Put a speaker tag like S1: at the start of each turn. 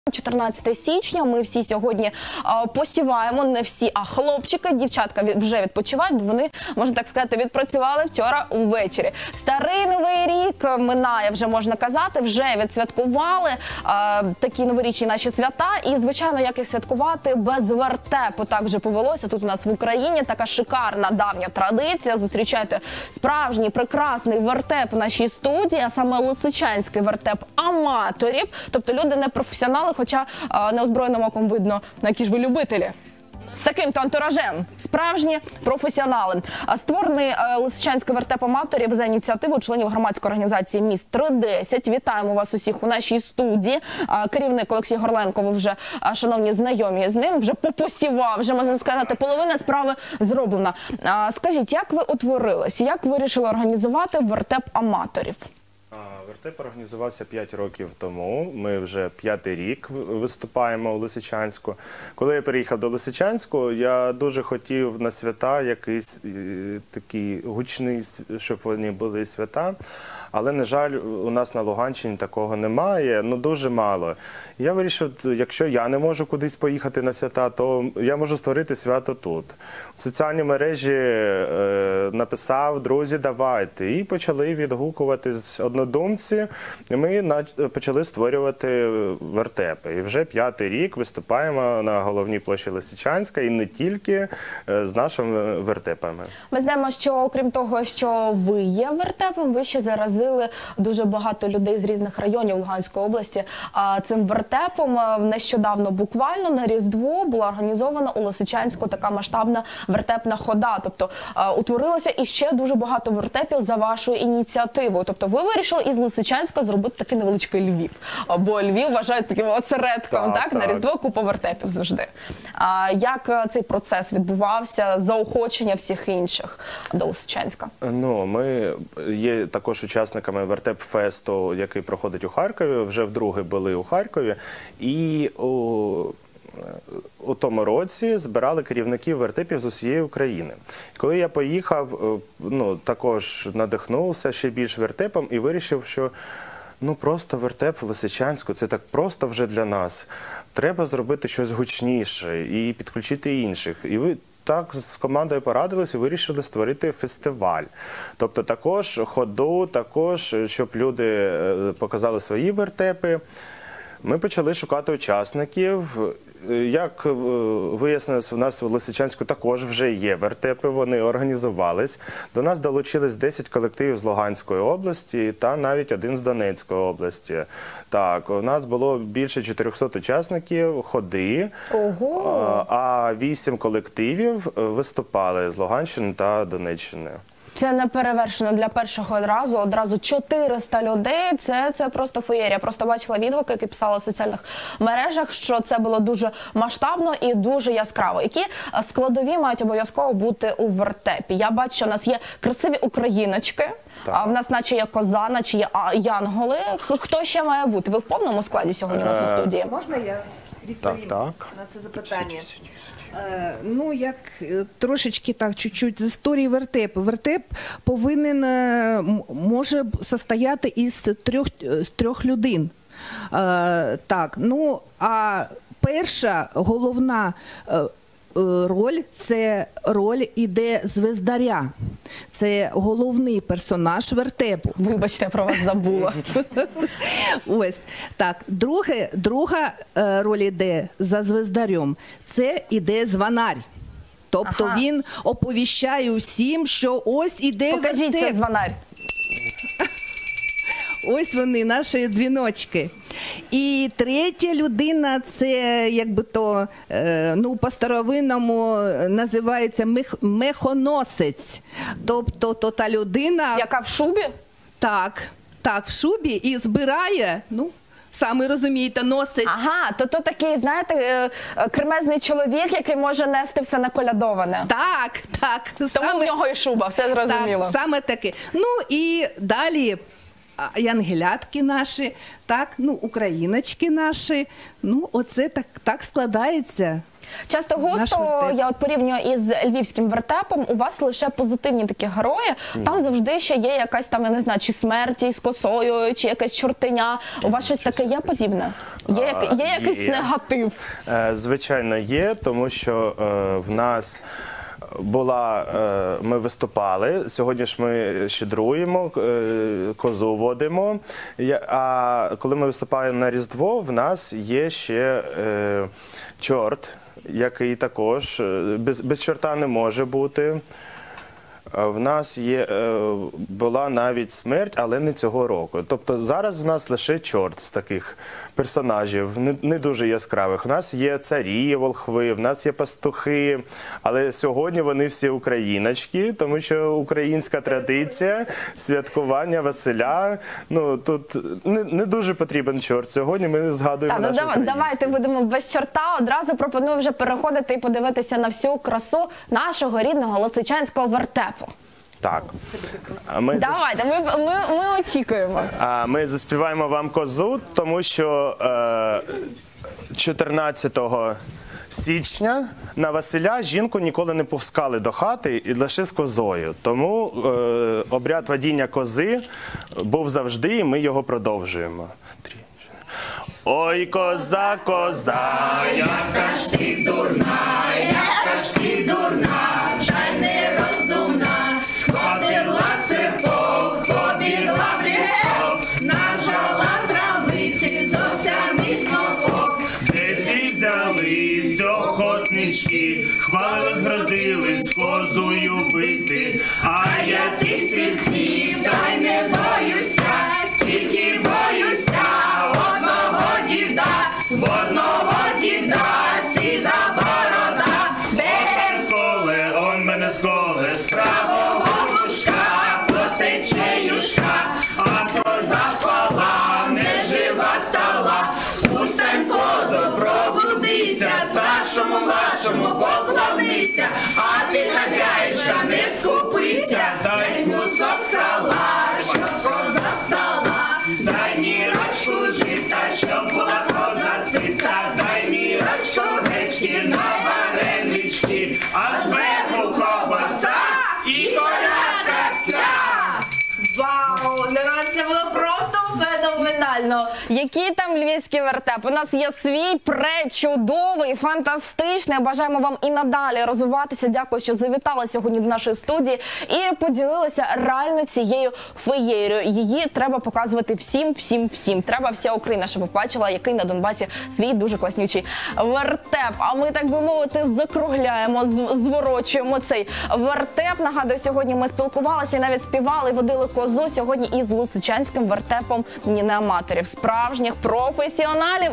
S1: 14 січня, ми всі сьогодні посіваємо, не всі, а хлопчики, дівчатка вже відпочивають, бо вони, можна так сказати, відпрацювали вчора увечері. Старий Новий рік минає, вже можна казати, вже відсвяткували такі новорічні наші свята. І, звичайно, як їх святкувати без вертепу, так вже повелося. Тут у нас в Україні така шикарна давня традиція. Зустрічайте справжній, прекрасний вертеп в нашій студії, а саме лисичанський вертеп аматорів, тобто люди не професіонали, хоча неозброєним оком видно, які ж ви любителі. З таким-то антуражем. Справжні професіонали. Створений лисичанський вертеп аматорів за ініціативу членів громадської організації «Міст-310». Вітаємо вас усіх у нашій студії. Керівник Олексій Горленко, ви вже, шановні, знайомі з ним, вже попосівав, вже, можна сказати, половина справи зроблена. Скажіть, як ви утворились, як ви вирішили організувати вертеп аматорів?
S2: Вертеп організувався 5 років тому. Ми вже 5-й рік виступаємо у Лисичанську. Коли я переїхав до Лисичанську, я дуже хотів на свята якийсь такий гучний, щоб вони були свята. Але, на жаль, у нас на Луганщині такого немає, ну дуже мало. Я вирішив, якщо я не можу кудись поїхати на свята, то я можу створити свято тут. У соціальній мережі написав: друзі, давайте. І почали відгукуватись однодумці, і ми почали створювати вертепи. І вже 5-й рік виступаємо на головній площі Лисичанська, і не тільки з нашими вертепами.
S1: Ми знаємо, що окрім того, що ви є вертепом, ви ще заразили дуже багато людей з різних районів Луганської області цим вертепом. Нещодавно, буквально на Різдво, була організована у Лисичанську така масштабна вертепна хода. Тобто утворилося іще дуже багато вертепів за вашою ініціативою. Тобто ви вирішили із Лисичанська зробити такий невеличкий Львів. Бо Львів вважають таким осередком, так? На Різдво купа вертепів завжди. Як цей процес відбувався, заохочення всіх інших до Лисичанська?
S2: Ну, ми є також учасниками вертеп-фесту, який проходить у Харкові. Вже вдруге були у Харкові. І у тому році збирали керівників вертепів з усієї України. Коли я поїхав, також надихнувся ще більш вертепом і вирішив, що просто вертеп в Лисичанську – це так просто вже для нас. Треба зробити щось гучніше і підключити інших. І так з командою порадилися і вирішили створити фестиваль. Тобто також ходу, також, щоб люди показали свої вертепи. Ми почали шукати учасників. Як вияснилось, у нас в Лисичанську також вже є вертепи, вони організувались. До нас долучились 10 колективів з Луганської області та навіть один з Донецької області. Так, у нас було більше 400 учасників ходи, а 8 колективів виступали з Луганщини та Донеччини.
S1: Це не перевершено для першого разу. Одразу 400 людей. Це просто феєрія. Просто бачила відгуки, які писали в соціальних мережах, що це було дуже масштабно і дуже яскраво. Які складові мають обов'язково бути у вертепі? Я бачу, що у нас є красиві україночки, а в нас наче є коза, наче є янголи. Хто ще має бути? Ви в повному складі сьогодні у нас у студії?
S3: Можна я відповім на це запитання? Ну, як трошечки так, чуть-чуть з історії вертепу. Вертеп може состояти із трьох людей. Так, ну, а перша головна роль – це роль іде звездаря. Це головний персонаж вертепу.
S1: Вибачте, я про вас забула.
S3: Ось, так. Друга роль іде за звездарем. Це іде звонар. Тобто він оповіщає усім, що ось іде вертеп.
S1: Покажіть, це звонар.
S3: Ось вони, наші дзвіночки. І третя людина – це, якби то, по-старовинному називається мехоносець. Тобто, то та людина…
S1: Яка в шубі?
S3: Так, в шубі і збирає, самі розумієте, носить.
S1: Ага, то такий, знаєте, кремезний чоловік, який може нести все наколядоване.
S3: Так.
S1: Тому в нього і шуба, все зрозуміло.
S3: Так, саме таке. Ну і далі і ангелятки наші, так, ну, україночки наші. Ну, оце так складається.
S1: Часто
S3: Наш
S1: густо,
S3: вертеп.
S1: я от порівнюю із львівським вертепом, у вас лише позитивні такі герої, там завжди ще є якась там, я не знаю, чи смерті з косою, чи якась чортеня. У вас щось таке є подібне? Є якийсь
S2: Є.
S1: негатив?
S2: Звичайно, є, тому що в нас ми виступали, сьогодні ж ми щедруємо, козу водимо, а коли ми виступаємо на Різдво, в нас є ще чорт, який також без чорта не може бути. В нас була навіть смерть, але не цього року. Тобто зараз в нас лише чорт з таких персонажів, не дуже яскравих. У нас є царі, волхви, в нас є пастухи, але сьогодні вони всі україночки, тому що українська традиція, святкування Василя, ну тут не дуже потрібен чорт. Сьогодні ми згадуємо нашу українську.
S1: Давайте будемо без чорта. Одразу пропоную вже переходити і подивитися на всю красу нашого рідного лисичанського вертепу.
S2: Так.
S1: Давайте, ми очікуємо.
S2: Ми заспіваємо вам козу, тому що 14 січня на Василя жінку ніколи не пускали до хати і лише з козою. Тому обряд водіння кози був завжди, і ми його продовжуємо. Ой, коза, коза, яка ж ти дурна, яка ж ти дурна, та й нерозумна, схватила серпок, побігла в лісок, нажала травиці з овсяний снопок. Десь і взялись охотнички, хвалились, грозились козою бити, а я тих стрільців, та й не боюся, тільки боюся одного діда, сіда борода, бегем сколе, он мене сколе, з правого вушка потече юшка, а коза впала, нежива стала, устань козо, пробудися, старшому младшому поклонися, а ти, хазяїчка, не скупися, дай кусок сала, щоб коза встала, дай мірочку жита, щоб була коза сита, дай мірочку гречки на варенички, а зверху ковбаса і колядка вся.
S1: Вау, це було просто феноменально. Який там львівський вертеп? У нас є свій пречудовий, фантастичний. Бажаємо вам і надалі розвиватися. Дякую, що завітали сьогодні до нашої студії і поділилися реально цією феєрією. Її треба показувати всім. Треба вся Україна, щоб побачила, який на Донбасі свій дуже класнючий вертеп. А ми, так би мовити, закругляємо, зворочуємо цей вертеп. Нагадую, сьогодні ми спілкувалися і навіть співали, водили козу сьогодні із лисичанським вертепом не аматорів, справжніх професіоналів.